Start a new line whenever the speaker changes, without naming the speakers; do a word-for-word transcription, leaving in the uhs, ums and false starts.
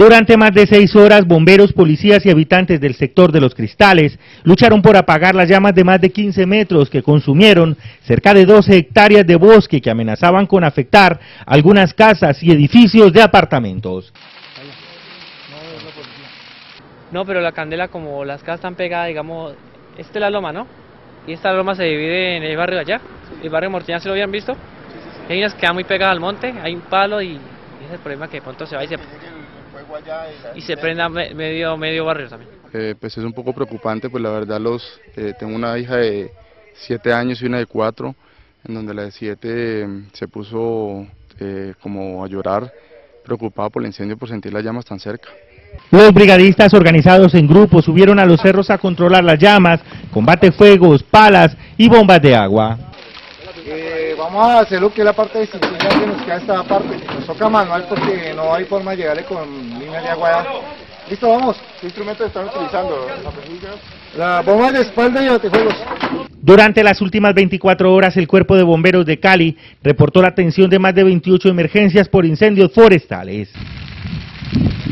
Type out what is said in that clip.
Durante más de seis horas, bomberos, policías y habitantes del sector de Los Cristales lucharon por apagar las llamas de más de quince metros que consumieron cerca de doce hectáreas de bosque que amenazaban con afectar algunas casas y edificios de apartamentos.
No, pero la candela, como las casas están pegadas, digamos, esta es la loma, ¿no? Y esta loma se divide en el barrio de allá, el barrio Mortiñán, ¿se lo habían visto? Hay unas que quedan muy pegadas al monte, hay un palo y ese es el problema, que de pronto se va y se, y se prenda medio, medio barrio también.
Eh, pues es un poco preocupante, pues la verdad los eh, tengo una hija de siete años y una de cuatro, en donde la de siete eh, se puso eh, como a llorar, preocupada por el incendio, por sentir las llamas tan cerca.
Los brigadistas organizados en grupos subieron a los cerros a controlar las llamas, combate fuegos, palas y bombas de agua.
Eh, vamos a hacer lo que es la parte de distinción que nos queda esta parte. Nos toca manual porque no hay forma de llegarle con líneas de agua. Listo, vamos. ¿Qué instrumentos están utilizando? La bomba de espalda y batefuegos.
Durante las últimas veinticuatro horas, el Cuerpo de Bomberos de Cali reportó la atención de más de veintiocho emergencias por incendios forestales.